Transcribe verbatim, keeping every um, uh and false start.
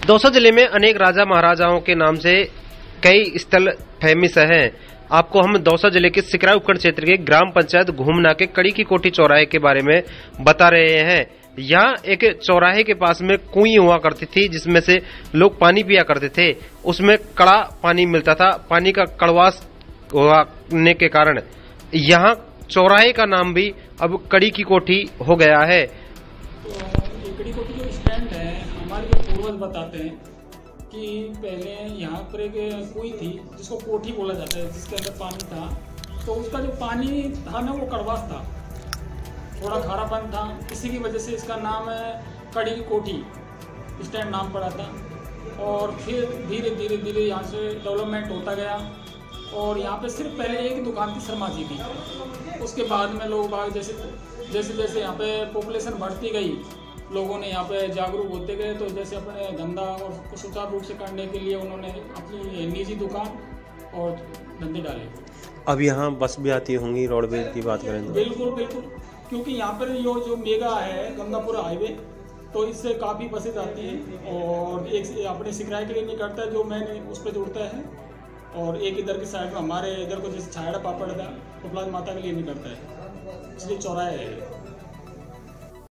दौसा जिले में अनेक राजा महाराजाओं के नाम से कई स्थल फेमस हैं। आपको हम दौसा जिले के सिकरा उपखंड क्षेत्र के ग्राम पंचायत घूमना के कड़ी की कोठी चौराहे के बारे में बता रहे हैं। यहाँ एक चौराहे के पास में कुएं हुआ करती थी जिसमें से लोग पानी पिया करते थे। उसमें कड़ा पानी मिलता था। पानी का कड़वास होने के कारण यहाँ चौराहे का नाम भी अब कड़ी की कोठी हो गया है। तो ये कड़ी कोठी जो स्टैंड है, हमारे जो पूर्वज बताते हैं कि पहले यहाँ पर एक कुएं थी जिसको कोठी बोला जाता है, जिसके अंदर पानी था। तो उसका जो पानी था ना वो कड़वास था, थोड़ा खारापन था। इसी की वजह से इसका नाम है कड़ी की कोठी स्टैंड नाम पड़ा था। और फिर धीरे धीरे धीरे यहाँ से डेवलपमेंट होता गया और यहाँ पे सिर्फ पहले एक दुकान थी शर्मा जी की। उसके बाद में लोग बाग जैसे जैसे जैसे यहाँ पे पॉपुलेशन बढ़ती गई, लोगों ने यहाँ पे जागरूक होते गए। तो जैसे अपने धंधा और सुचारू रूप से करने के लिए उन्होंने अपनी निजी दुकान और धंधे डाले। अब यहाँ बस भी आती होंगी, रोडवेज की बात करें तो? बिल्कुल बिल्कुल, क्योंकि यहाँ पर ये जो मेगा है गंगापुरा हाईवे, तो इससे काफ़ी बसेज आती हैं और एक अपने सिकराय के लिए नहीं करता है जो मैंने उस पर जुड़ता है, और एक इधर की साइड में हमारे इधर को जैसे छाड़ा पापड़ था उपलाद माता के लिए नहीं करता है, इसलिए चौराहे है।